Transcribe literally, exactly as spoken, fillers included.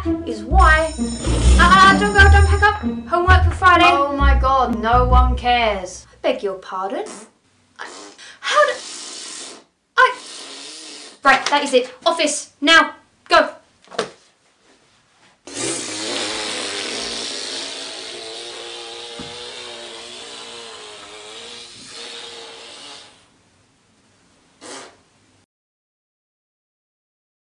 that is why... Ah, uh, don't go, don't pack up. Homework for Friday. Oh my god, no one cares. I beg your pardon. How do... I... Right, that is it. Office, now.